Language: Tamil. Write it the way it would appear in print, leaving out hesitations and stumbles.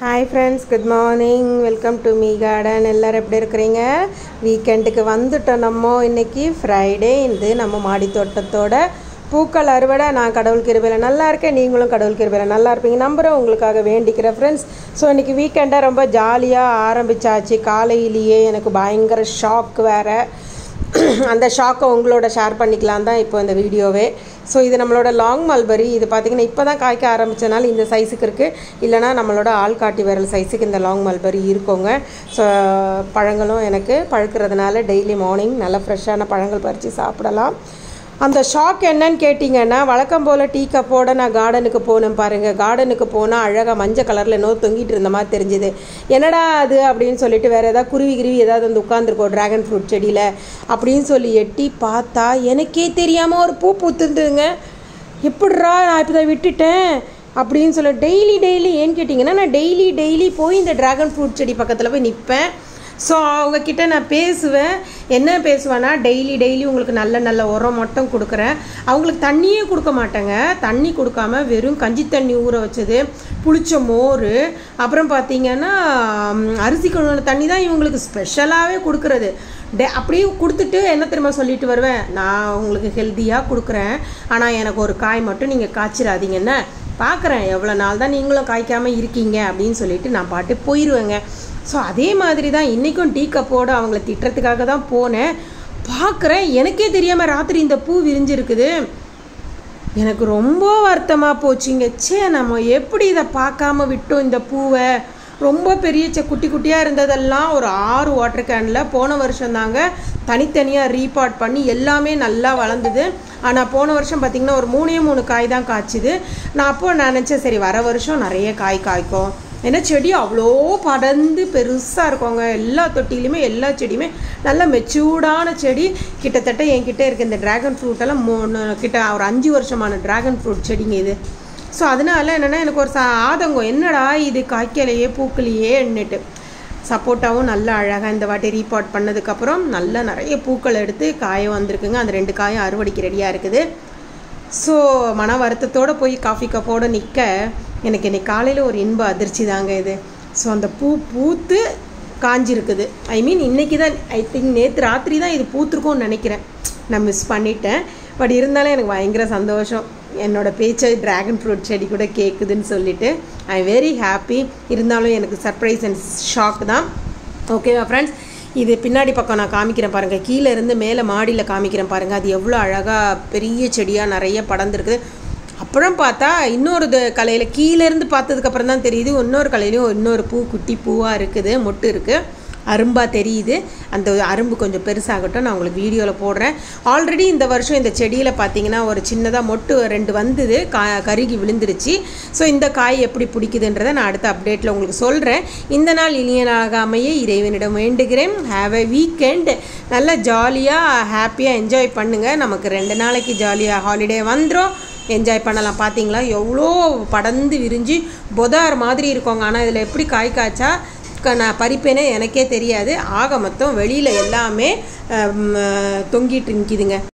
Hi friends, good morning. Welcome to me garden. எல்லாரும் எப்படி இருக்கீங்க? வீக்கெண்டுக்கு வந்துட்டோம் நம்ம. இன்னைக்கு ஃப்ரைடே. இது நம்ம மாடி தோட்டத்தோட பூக்கள் அறுவடை. நான் கடவுள் கிருபையில நல்லா இருக்கேன். நீங்களும் கடவுள் கிருபையில நல்லா இருப்பீங்க நம்புறேன். உங்களுக்காக வேண்டிக்கிறேன் ஃப்ரெண்ட்ஸ். ஸோ இன்னைக்கு வீக்கெண்டை ரொம்ப ஜாலியாக ஆரம்பிச்சாச்சு. காலையிலேயே எனக்கு பயங்கர ஷாக் வேறு. அந்த ஷாக்கை உங்களோட ஷேர் பண்ணிக்கலாம் தான் இப்போ இந்த வீடியோவே. ஸோ இது நம்மளோட லாங் மல்பரி. இது பார்த்திங்கன்னா இப்போ தான் காய்க்க ஆரம்பித்தனால இந்த சைஸுக்கு இருக்குது. இல்லைனா நம்மளோட ஆள்காட்டி விரல் சைஸுக்கு இந்த லாங் மல்பரி இருக்குங்க. ஸோ பழங்களும் எனக்கு பழுக்கிறதுனால டெய்லி மார்னிங் நல்லா ஃப்ரெஷ்ஷான பழங்கள் பறித்து சாப்பிடலாம். அந்த ஷாக் என்னன்னு கேட்டிங்கன்னா, வழக்கம் போல் டீ கப்போடு நான் கார்டனுக்கு போனேன் பாருங்கள். கார்டனுக்கு போனால் அழகாக மஞ்சள் கலரில் இன்னொரு தொங்கிட்டு இருந்த மாதிரி தெரிஞ்சுது. என்னடா அது அப்படின்னு சொல்லிட்டு வேறு ஏதாவது குருவி ஏதாவது வந்து உட்காந்துருக்கோம் ட்ராகன் ஃப்ரூட் செடியில் அப்படின்னு சொல்லி எட்டி பார்த்தா எனக்கே தெரியாமல் ஒரு பூ பூத்துட்டுங்க. எப்படிரா நான் இப்போ தான் விட்டுட்டேன் அப்படின்னு சொல்லி டெய்லி ஏன்னு கேட்டிங்கன்னா, நான் டெய்லி போய் இந்த ட்ராகன் ஃப்ரூட் செடி பக்கத்தில் போய் நிற்பேன். ஸோ அவங்கக்கிட்ட நான் பேசுவேன். என்ன பேசுவேன்னா, டெய்லி உங்களுக்கு நல்ல உரம் மட்டும் கொடுக்குறேன். அவங்களுக்கு தண்ணியே கொடுக்க மாட்டேங்க. தண்ணி கொடுக்காம வெறும் கஞ்சி தண்ணி ஊற வச்சது, புளிச்ச மோர், அப்புறம் பார்த்திங்கன்னா அரிசி கழுவுன தண்ணி தான் இவங்களுக்கு ஸ்பெஷலாகவே கொடுக்குறது. அப்படியே கொடுத்துட்டு என்ன திரும்ப சொல்லிட்டு வருவேன், நான் உங்களுக்கு ஹெல்த்தியாக கொடுக்குறேன், ஆனால் எனக்கு ஒரு காய் மட்டும் நீங்கள் காய்ச்சிடாதீங்கன்னு பார்க்குறேன். எவ்வளோ நாள் தான் நீங்களும் காய்க்காமல் இருக்கீங்க அப்படின்னு சொல்லிட்டு நான் பாட்டு போயிடுவேங்க. ஸோ அதே மாதிரி தான் இன்றைக்கும் டீ கப்போடு அவங்கள திட்டுறதுக்காக தான் போனேன். பார்க்குறேன், எனக்கே தெரியாமல் ராத்திரி இந்த பூ விரிஞ்சிருக்குது. எனக்கு ரொம்ப வருத்தமாக போச்சுங்க. நம்ம எப்படி இதை பார்க்காம விட்டோம் இந்த பூவை. ரொம்ப பெரிய குட்டியாக இருந்ததெல்லாம் ஒரு 6 வாட்டர் கேனில் போன வருஷம் தாங்க தனித்தனியாக ரீபாட் பண்ணி எல்லாமே நல்லா வளர்ந்துது. ஆனால் போன வருஷம் பார்த்திங்கன்னா ஒரு 3 காய் தான் காய்ச்சிது. நான் அப்போது நினச்சேன், சரி வர வருஷம் நிறைய காய் காய்க்கும். ஏன்னா செடி அவ்வளோ படர்ந்து பெருசாக இருக்குங்க. எல்லா தொட்டிலையுமே எல்லா செடியுமே நல்ல மெச்சூர்டான செடி. கிட்டத்தட்ட என்கிட்ட இருக்க இந்த ட்ராகன் ஃப்ரூட்டெல்லாம் கிட்ட ஒரு 5 வருஷமான ட்ராகன் ஃப்ரூட் செடிங்க இது. ஸோ அதனால என்னென்னா எனக்கு ஒரு ஆதங்கம், என்னடா இது காய்க்கலையே பூக்கலையேன்னுட்டு. சப்போட்டாவும் நல்லா அழகாக இந்த வாட்டி ரீபாட் பண்ணதுக்கப்புறம் நல்லா நிறைய பூக்கள் எடுத்து காய வந்திருக்குங்க. அந்த 2 காயும் அறுவடைக்கு ரெடியாக இருக்குது. ஸோ மன வருத்தத்தோடு போய் காஃபி கப்போடு நிற்க எனக்கு இன்னைக்கு காலையில் ஒரு இன்ப அதிர்ச்சி தாங்க இது. ஸோ அந்த பூ பூத்து காஞ்சிருக்குது. இன்றைக்கி தான் நேற்று ராத்திரி தான் இது பூத்துருக்கோன்னு நினைக்கிறேன். நான் மிஸ் பண்ணிட்டேன். பட் இருந்தாலும் எனக்கு பயங்கர சந்தோஷம். என்னோடய பேச்சை ட்ராகன் ஃப்ரூட் செடி கூட கேட்குதுன்னு சொல்லிவிட்டு ஐ எம் வெரி ஹாப்பி. இருந்தாலும் எனக்கு சர்ப்ரைஸ் அண்ட் ஷாக் தான். ஓகேவா ஃப்ரெண்ட்ஸ், இது பின்னாடி பக்கம் நான் காமிக்கிறேன் பாருங்கள். கீழே இருந்து மேலே மாடியில் காமிக்கிறேன் பாருங்கள். அது எவ்வளோ அழகாக பெரிய செடியாக நிறைய படர்ந்துருக்குது. அப்புறம் பார்த்தா இன்னொரு கலையில் கீழேருந்து பார்த்ததுக்கப்புறம் தான் தெரியுது, இன்னொரு கலையிலையும் இன்னொரு பூ குட்டி பூவாக இருக்குது, மொட்டு இருக்குது, அரும்பாக தெரியுது. அந்த அரும்பு கொஞ்சம் பெருசாகட்டும், நான் உங்களுக்கு வீடியோவில் போடுறேன். ஆல்ரெடி இந்த வருஷம் இந்த செடியில் பார்த்தீங்கன்னா ஒரு சின்னதாக மொட்டு 2 வந்தது, கருகி விழுந்துருச்சு. ஸோ இந்த காய் எப்படி பிடிக்குதுன்றதை நான் அடுத்த அப்டேட்டில் உங்களுக்கு சொல்கிறேன். இந்த நாள் இனிய நாளாகாமையே இறைவனிடம் வேண்டுகிறேன். Have a weekend. நல்லா ஜாலியாக ஹாப்பியாக என்ஜாய் பண்ணுங்கள். நமக்கு 2 நாளைக்கு ஜாலியாக ஹாலிடே வந்துடும், என்ஜாய் பண்ணலாம். பார்த்தீங்களா எவ்வளோ படர்ந்து விரிஞ்சு பொதார் மாதிரி இருக்கோங்க. ஆனால் இதில் எப்படி காய் காய்ச்சா நான் பறிப்பேனே எனக்கே தெரியாது. ஆக மொத்தம் வெளியில் எல்லாமே தொங்கிட்டு நிற்கிதுங்க.